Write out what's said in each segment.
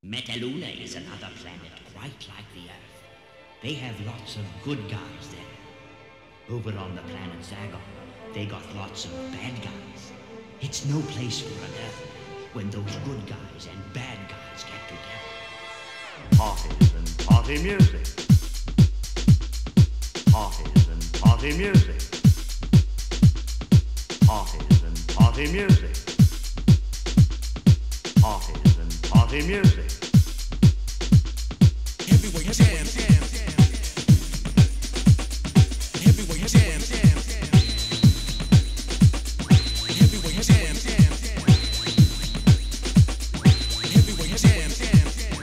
Metaluna is another planet quite like the Earth. They have lots of good guys there. Over on the planet Zagon, they got lots of bad guys. It's no place for an Earth when those good guys and bad guys get together. Parties and party music. Parties and party music. Parties and party music. Parties and party music. Heavyweight jam, jam, jam. Heavyweight jam, jam, jam. Heavyweight jam, jam, jam. Heavyweight jam, jam, jam.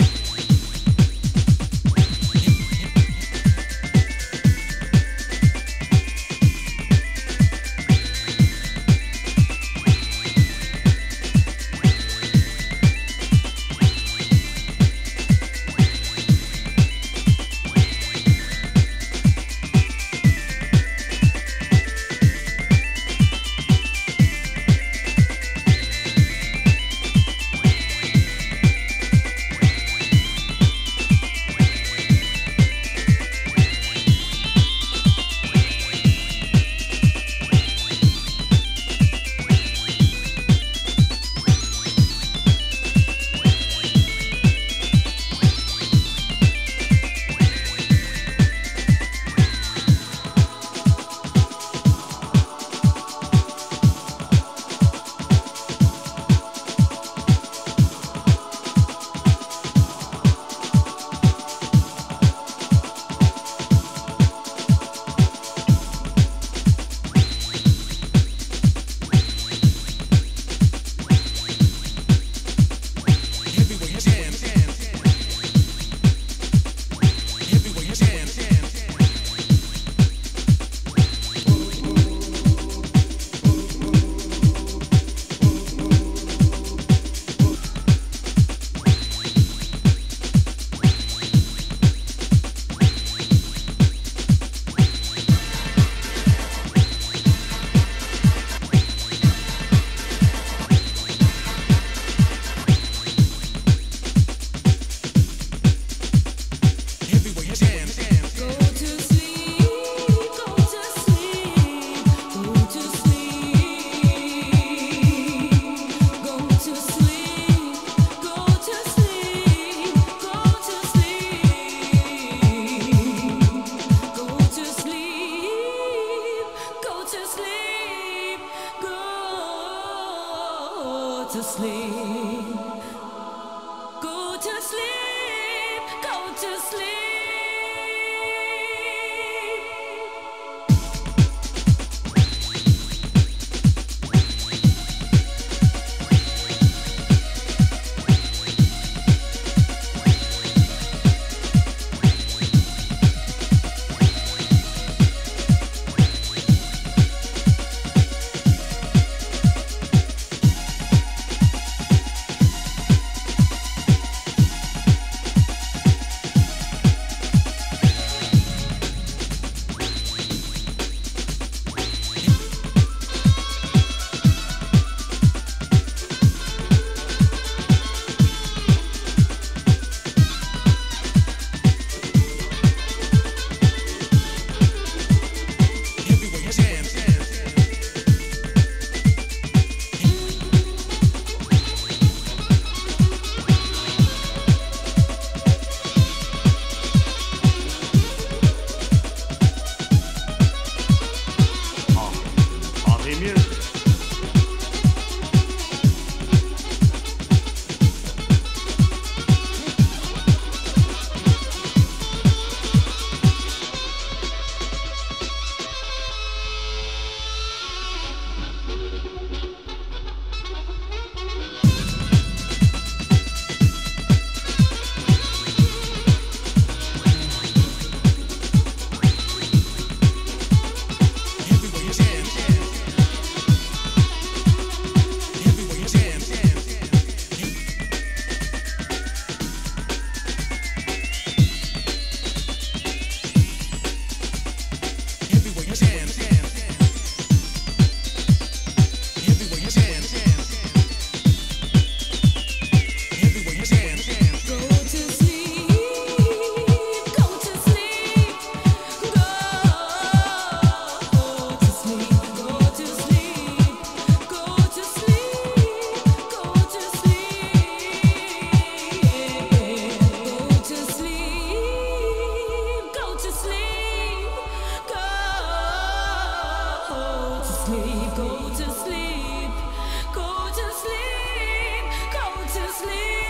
sleep, go to sleep, go to sleep, go to sleep.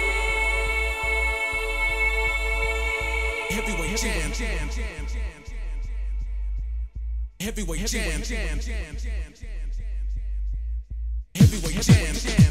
Heavyweight jam, heavyweight jam, heavyweight jam.